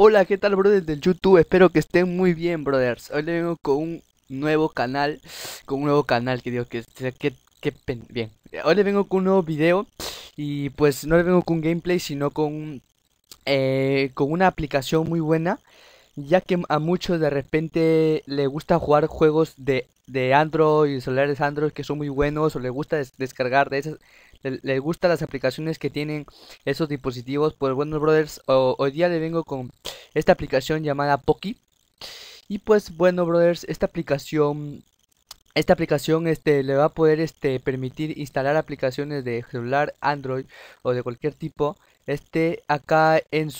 Hola, ¿qué tal, brothers del YouTube? Espero que estén muy bien, brothers. Hoy le vengo con un nuevo canal que digo bien. Hoy le vengo con un nuevo video y pues no le vengo con gameplay, sino con una aplicación muy buena, ya que a muchos de repente le gusta jugar juegos de Android y celulares Android que son muy buenos, o le gusta descargar de esas, le gustan las aplicaciones que tienen esos dispositivos. Pues bueno, brothers, hoy día le vengo con esta aplicación llamada Poki. Y pues bueno, brothers, esta aplicación le va a poder permitir instalar aplicaciones de celular Android o de cualquier tipo acá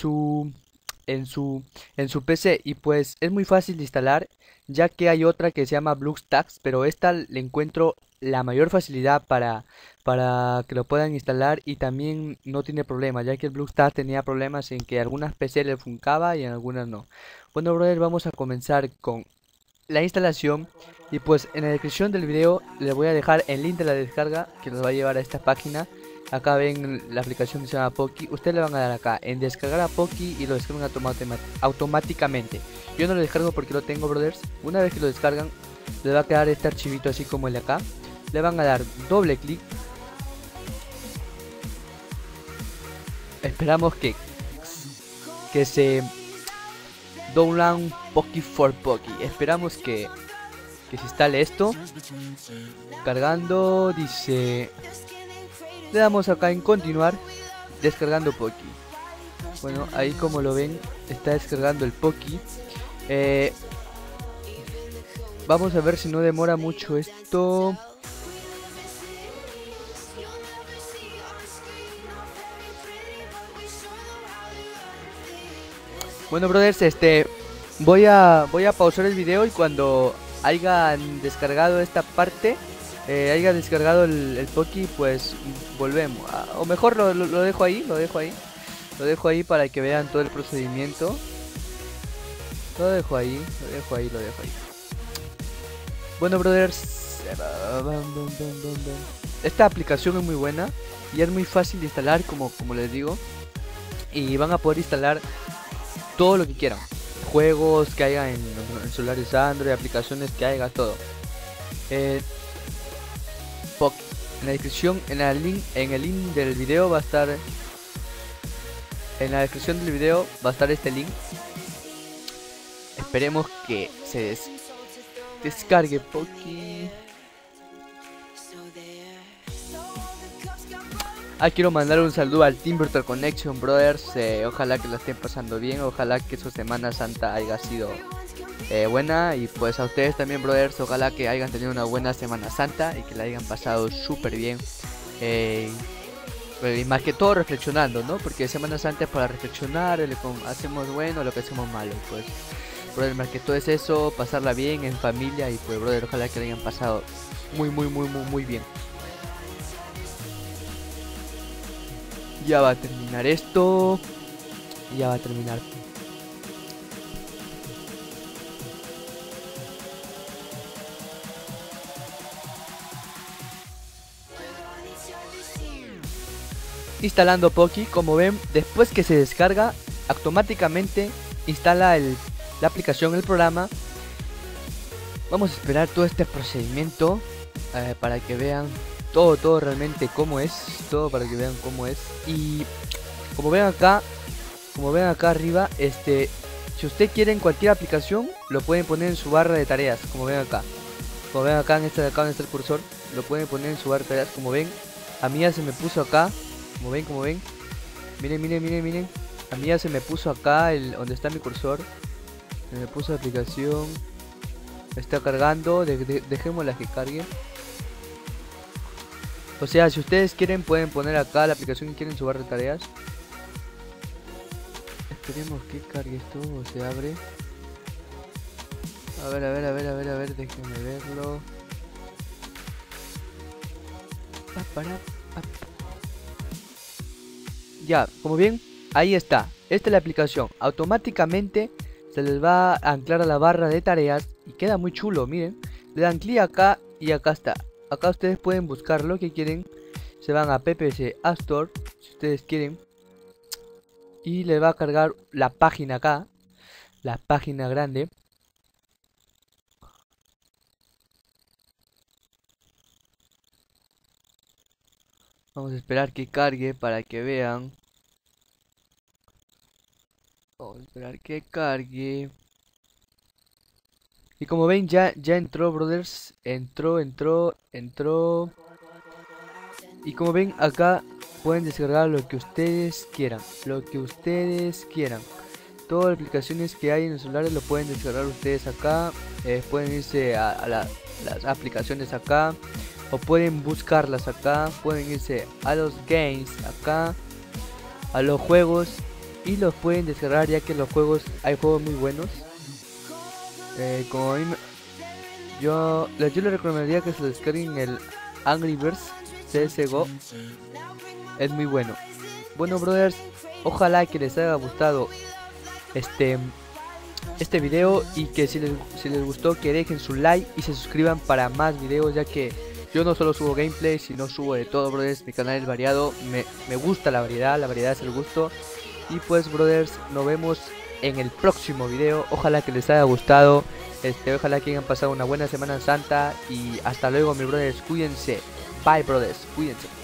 en su PC. Y pues es muy fácil de instalar, ya que hay otra que se llama BlueStacks, pero esta le encuentro la mayor facilidad para que lo puedan instalar, y también no tiene problema, ya que el BlueStacks tenía problemas en que algunas PC le funcaba y en algunas no. Bueno, brother, vamos a comenzar con la instalación. Y pues en la descripción del video les voy a dejar el link de la descarga que nos va a llevar a esta página. Acá ven la aplicación que se llama Poki. Ustedes le van a dar acá en descargar a Poki y lo descargan automáticamente. Yo no lo descargo porque lo tengo, brothers. Una vez que lo descargan, les va a quedar este archivito así como el de acá. Le van a dar doble clic. Esperamos que se download Poki for Poki. Esperamos que se instale esto. Cargando, dice. Le damos acá en continuar, descargando Poki. Bueno, ahí como lo ven, está descargando el Poki. Vamos a ver si no demora mucho esto. Bueno, brothers, voy a pausar el video, y cuando hayan descargado esta parte, haya descargado el Poki, pues volvemos. O mejor lo dejo ahí, lo dejo ahí para que vean todo el procedimiento. Lo dejo ahí, lo dejo ahí, lo dejo ahí. Bueno, brothers, esta aplicación es muy buena y es muy fácil de instalar, como les digo. Y van a poder instalar todo lo que quieran, juegos que haya en celulares Android, aplicaciones que haya, todo. Poki. En la descripción, en el link del video va a estar. En la descripción del video va a estar este link. Esperemos que se descargue Poki. Quiero mandar un saludo al Team Virtual Connection, brothers. Ojalá que lo estén pasando bien. Ojalá que su Semana Santa haya sido buena. Y pues a ustedes también, brothers. Ojalá que hayan tenido una buena Semana Santa y que la hayan pasado súper bien. Y más que todo reflexionando, ¿no? Porque Semana Santa es para reflexionar, lo que hacemos bueno, lo que hacemos malo. Pues, brother, más que todo es eso, pasarla bien en familia. Y pues, brother, ojalá que la hayan pasado muy bien. Ya va a terminar esto. Ya va a terminar. Instalando Poki, como ven, después que se descarga, automáticamente instala la aplicación, el programa. Vamos a esperar todo este procedimiento para que vean todo realmente cómo es. Todo para que vean cómo es. Y como ven acá arriba, si usted quieren cualquier aplicación, lo pueden poner en su barra de tareas, como ven acá. Como ven acá en de acá donde está el cursor, lo pueden poner en su barra de tareas, como ven. A mí ya se me puso acá, como ven. Miren. A mí ya se me puso acá donde está mi cursor. Se me puso la aplicación. Está cargando, dejémosla que cargue. O sea, si ustedes quieren pueden poner acá la aplicación que quieren en su barra de tareas. Esperemos que cargue esto o se abre. A ver, déjenme verlo. Ya, como bien, ahí está. Esta es la aplicación. Automáticamente se les va a anclar a la barra de tareas y queda muy chulo, miren. Le dan clic acá y acá está. Acá ustedes pueden buscar lo que quieren. Se van a PPC App Store, si ustedes quieren, y le va a cargar la página acá. la página grande. Vamos a esperar que cargue para que vean. Vamos a esperar que cargue. Y como ven, ya entró, brothers. Entró. Y como ven, acá pueden descargar lo que ustedes quieran. Todas las aplicaciones que hay en los celulares lo pueden descargar ustedes acá. Pueden irse a las aplicaciones acá, o pueden buscarlas acá. Pueden irse a los games acá, a los juegos, y los pueden descargar, ya que los juegos, hay juegos muy buenos. Como a mí yo les recomendaría que se descarguen el Angry Birds CSGO. Es muy bueno. Bueno, brothers, ojalá que les haya gustado este video, y que si les gustó, que dejen su like y se suscriban para más videos, ya que yo no solo subo gameplay, sino subo de todo, brothers. Mi canal es variado, me gusta la variedad es el gusto. Y pues, brothers, nos vemos en el próximo video. Ojalá que les haya gustado, ojalá que hayan pasado una buena Semana Santa, y hasta luego, mis brothers. Cuídense. Bye, brothers, cuídense.